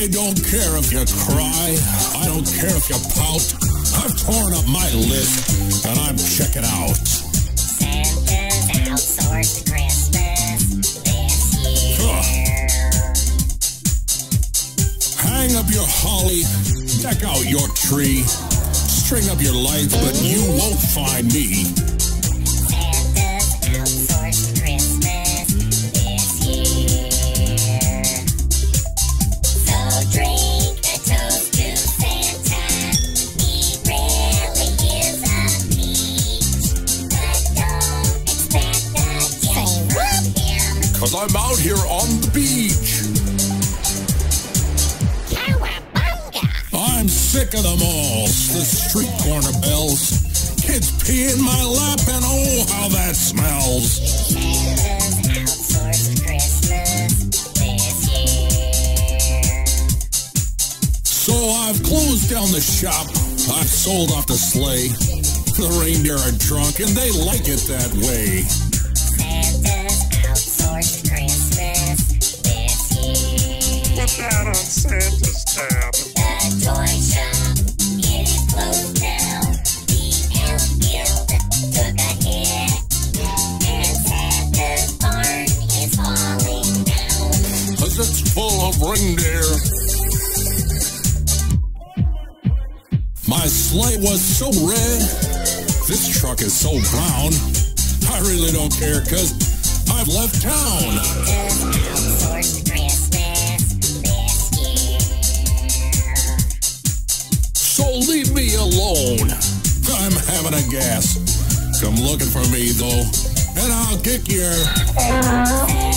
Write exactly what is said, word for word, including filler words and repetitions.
I don't care if you cry. I don't care if you pout. I've torn up my list, and I'm checking out. Santa's outsourced Christmas this year. Huh. Hang up your holly, deck out your tree, string up your lights, but you won't find me. Santa's outsourced Christmas this year. So drink a toast to Santa. He really is a peach, but don't expect a gift from him. Cause I'm out here on the beach. I'm sick of them all, the street corner bells. Kids pee in my lap and oh, how that smells. Santa's outsourced Christmas this year. So I've closed down the shop, I've sold off the sleigh. The reindeer are drunk and they like it that way. Santa's outsourced Christmas this year. Put that on Santa's tab. The toy shop, it is closed now. The Elf Guild took a hit. And Santa's barn is falling down. Cause it's full of reindeer. My sleigh was so red, this truck is so brown. I really don't care cause I've left town. Santa's outsourced Christmas this year. So leave me alone. I'm having a gas. Come looking for me though, and I'll kick your...